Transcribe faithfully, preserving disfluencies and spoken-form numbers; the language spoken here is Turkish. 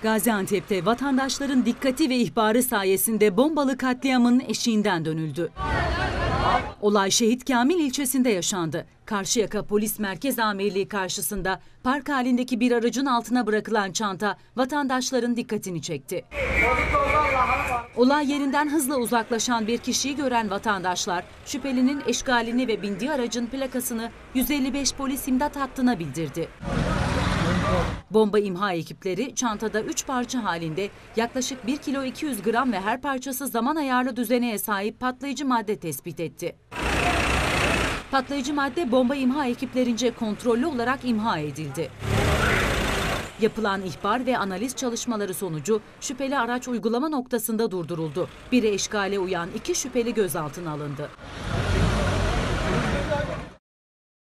Gaziantep'te vatandaşların dikkati ve ihbarı sayesinde bombalı katliamın eşiğinden dönüldü. Olay Şehit Kamil ilçesinde yaşandı. Karşıyaka Polis Merkez Amirliği karşısında park halindeki bir aracın altına bırakılan çanta vatandaşların dikkatini çekti. Olay yerinden hızla uzaklaşan bir kişiyi gören vatandaşlar şüphelinin eşgalini ve bindiği aracın plakasını yüz elli beş polis imdat hattına bildirdi. Bomba imha ekipleri çantada üç parça halinde yaklaşık bir kilo iki yüz gram ve her parçası zaman ayarlı düzeneye sahip patlayıcı madde tespit etti. Patlayıcı madde bomba imha ekiplerince kontrollü olarak imha edildi. Yapılan ihbar ve analiz çalışmaları sonucu şüpheli araç uygulama noktasında durduruldu. Biri eşkale uyan iki şüpheli gözaltına alındı.